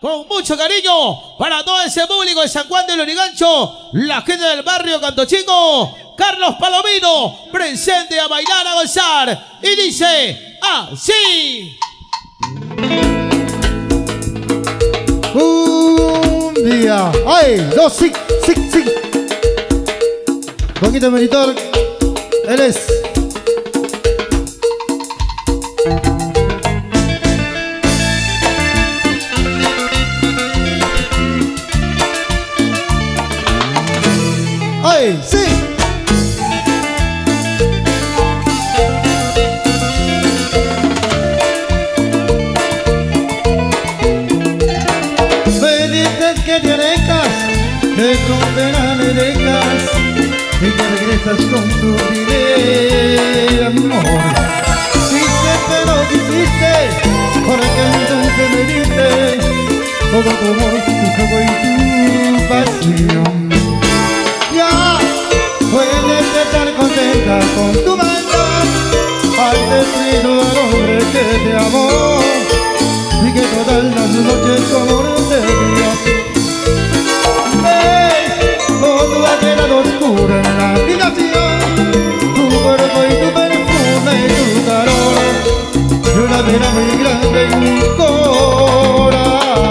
con mucho cariño para todo ese público de San Juan del Lurigancho, la gente del barrio Canto Chico. Carlos Palomino, presente a bailar, a gozar. Y dice así. Un día. ¡Ay! Dos, sí, sí, sí. Poquito militar. Él es. ¡Ay! ¡Sí! Que te alejas, que con pena me dejas y que regresas con tu vida, amor. Dice que lo quisiste, porque entonces me diste todo tu amor, tu fuego y tu pasión. Ya puedes estar contenta con tu maldad al decir al hombre que te amó y que todas las noches su amor te dio. Todo ha quedado oscuro en la habitación, tu cuerpo y tu perfume y tu calor, y una pena muy grande en mi corazón.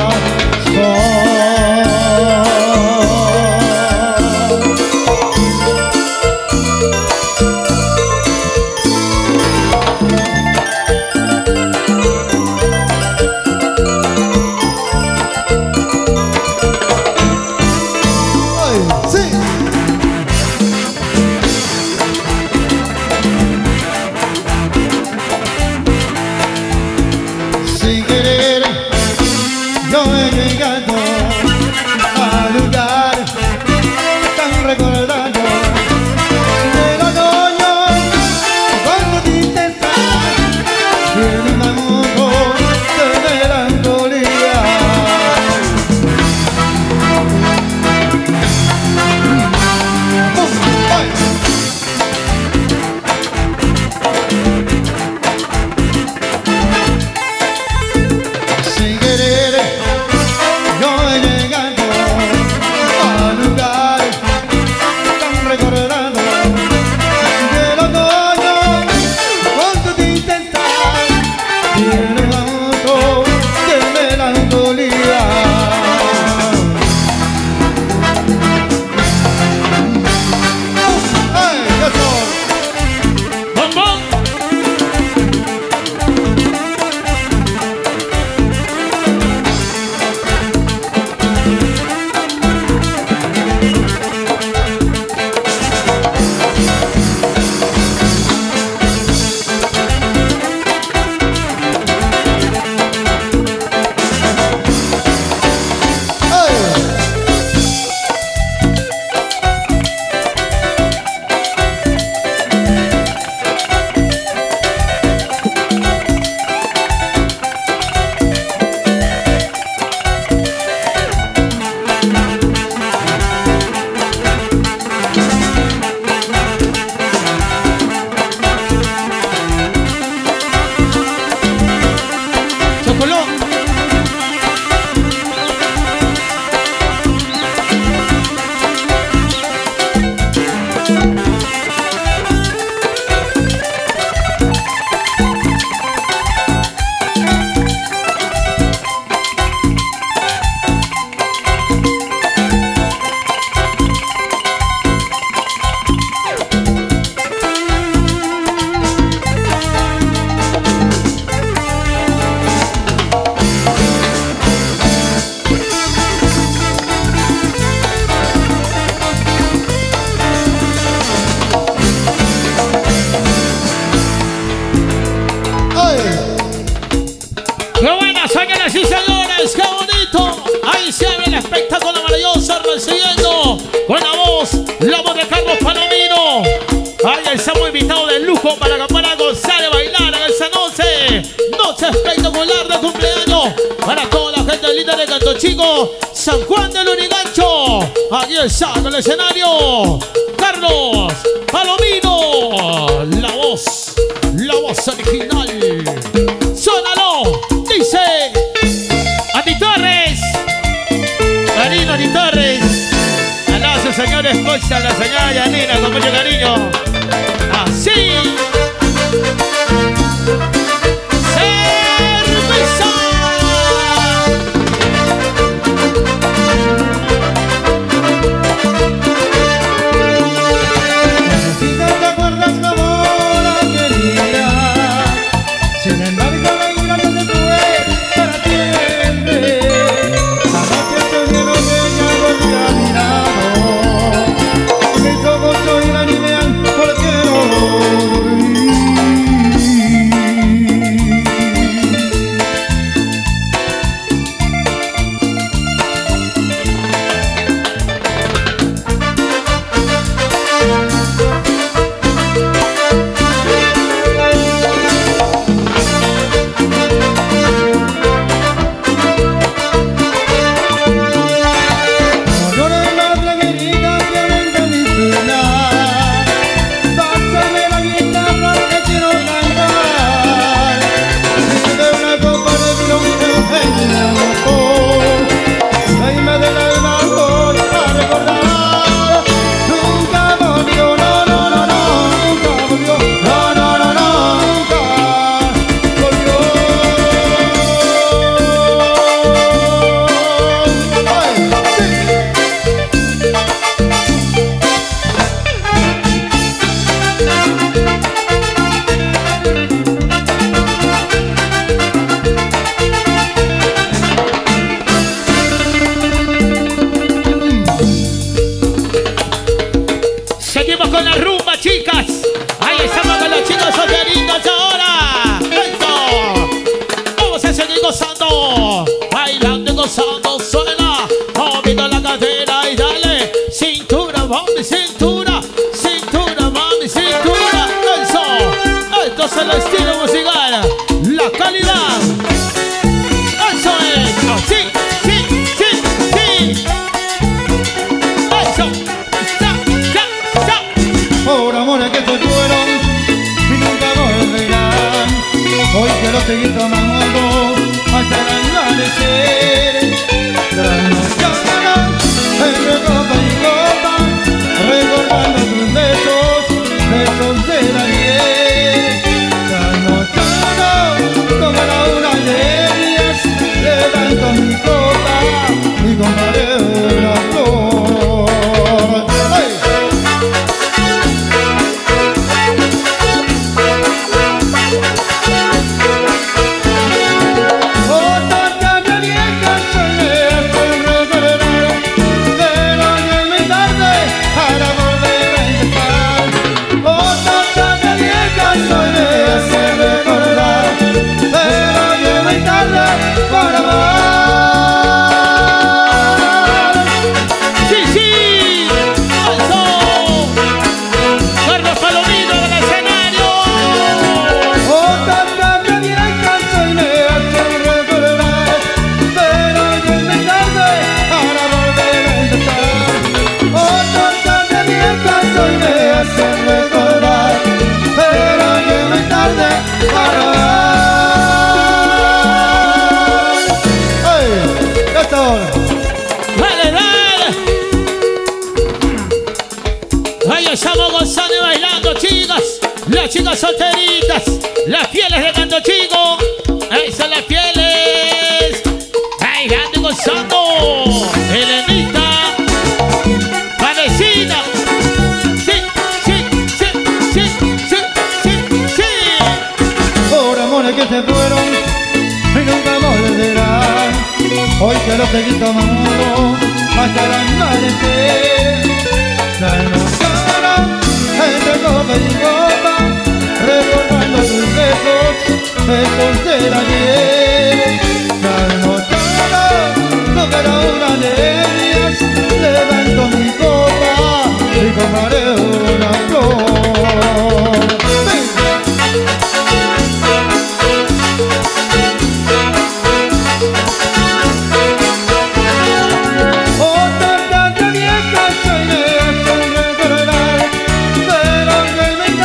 Estamos invitados de lujo para gozar y bailar en esta noche. Noche espectacular de cumpleaños para toda la gente linda de Canto Chico, San Juan del Lurigancho. Aquí está en el escenario Carlos Palomino, la voz original. Sónalo, dice Andy Torres. señora esposa, la señora Yanina, con mucho cariño. Así. ¡Cerveza! Si no te acuerdas cómo la quería, sin embargo la ira no te fue para siempre. Anoche soñé que ella volvió a mi lado, mis ojos oirán y vean por qué no volví. Seguimos con la rumba, chicas. Ahí estamos con los chicos solteritos ahora. ¡Eso! Vamos a seguir gozando, bailando y gozando. Suena, moviendo la cadera y dale. Cintura, mami, cintura. Cintura, mami, cintura. Eso. Esto es el estilo musical. La calidad. Eso es. Sí, sí, sí, sí. Eso. Por amores que se fueron y nunca volverán, hoy quiero seguir tomando hasta el amanecer. Trasnochando entre copa y copa, recordando tus besos, besos del ayer. Trasnochando como la una de ellas, levanto mi copa y compraré una flor. ¡Ay! Dale, dale. Ahí estamos gozando y bailando, chicas. Las chicas solteritas, las fieles de Canto Chico. Ahí están las fieles, bailando y gozando. Elenita, Vanesita. Sí, sí, sí, sí, sí, sí, sí. Por amores que se fueron y nunca volverán, hoy quiero seguir tomando hasta el amanecer. Trasnochando entre copa y copa, recordando tus besos, besos del ayer. Trasnochando como la una de ellas, levanto mi copa y compraré una flor.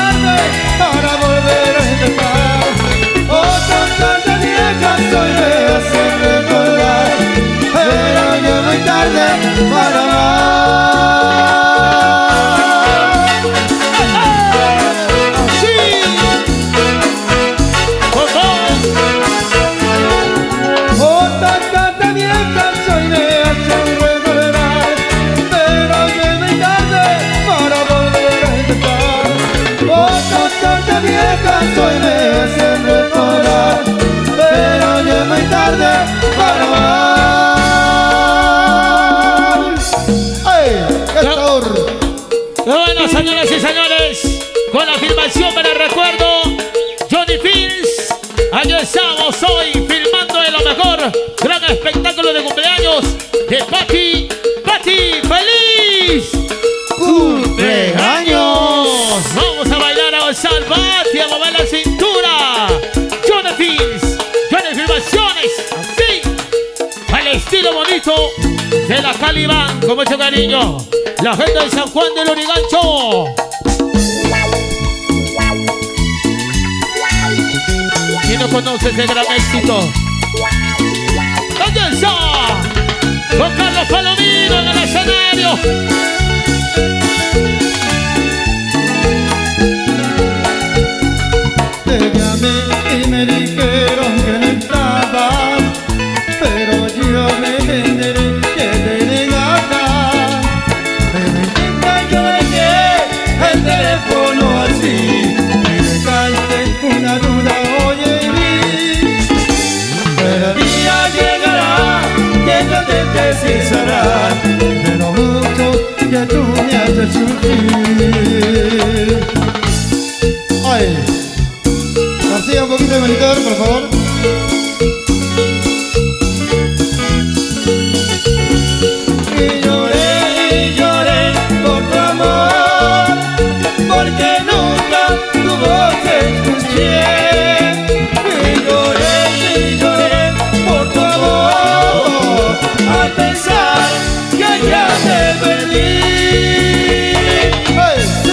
Soy filmación para el recuerdo. Johnny Films. Aquí estamos hoy filmando de lo mejor. Gran espectáculo de cumpleaños de Pati. ¡Pati! ¡Feliz cumpleaños! Vamos a bailar, a gozar, Pati, a mover la cintura. Johnny Films. Johnny Filmaciones. Así. Al estilo bonito de la Calibán, con mucho cariño. La gente de San Juan del Lurigancho. ¿Quién no conoce ese gran éxito? ¿Dónde está? Con Carlos Palomino en el escenario. Te llamé y me dijeron que no estabas, pero yo me enteré que te negaste. Pero yo dejé el teléfono así y dejaste una duda hoy en mí. Pero el día llegará que no te deshisarás de lo mucho que tú me haces sufrir. Ay. García, un poquito de monitor, por favor. Y lloré por tu amor, porque nunca tu voz escuché. Y lloré por tu amor, al pensar que ya te perdí. ¡Ay! ¡Sí!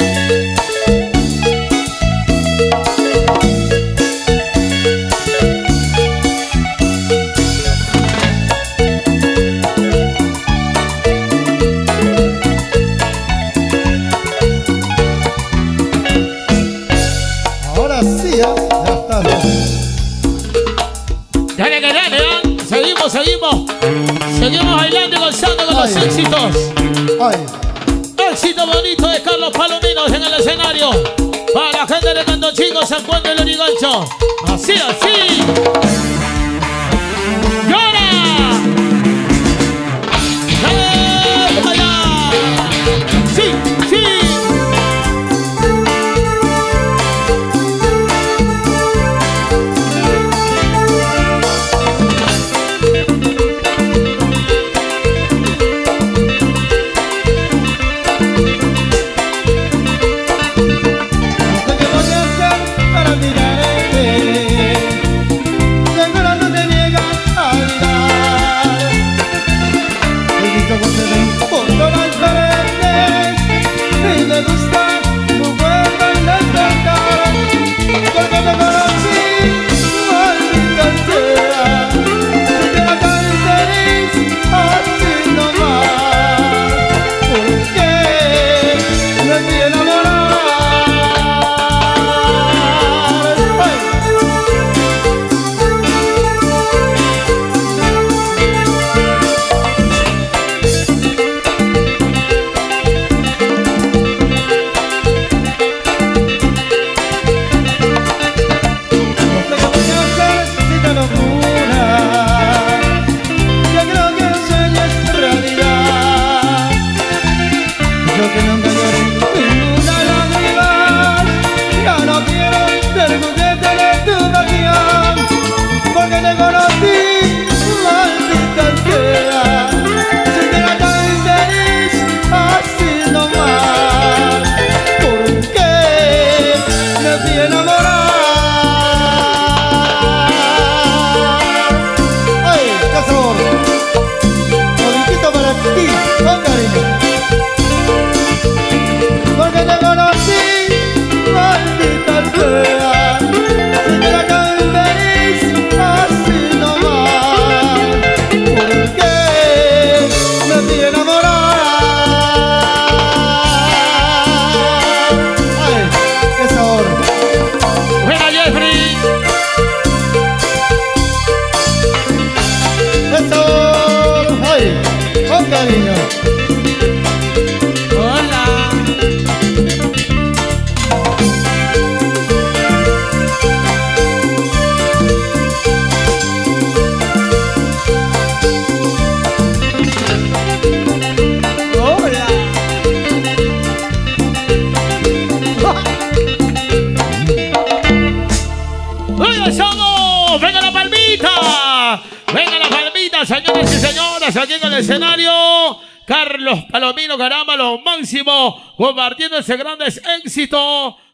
Ahora sí, ya está. Dale que dale, ¿eh? Seguimos. Seguimos bailando y gozando con los Ay. éxitos. Ay. Éxito bonito de Carlos Palominos en el escenario. Para la gente de Canto Chico, San Juan del Lurigancho. Así. ¡Llora! ¡Allá! ¡Sí! No sé qué voy a hacer para mirarte. Seguro no te niegas a olvidar. señores y señoras, aquí en el escenario, Carlos Palomino, caramba, lo máximo, compartiendo ese grandes éxito.